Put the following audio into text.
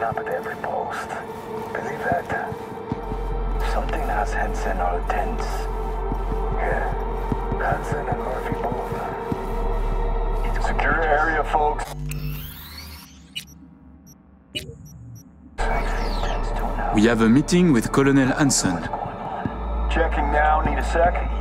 stop at every post. Believe that. Something has Henson or tents. Yeah. Hansen and Murphy both. Secure your area, folks. We have a meeting with Colonel Hanson. Checking now. Need a sec?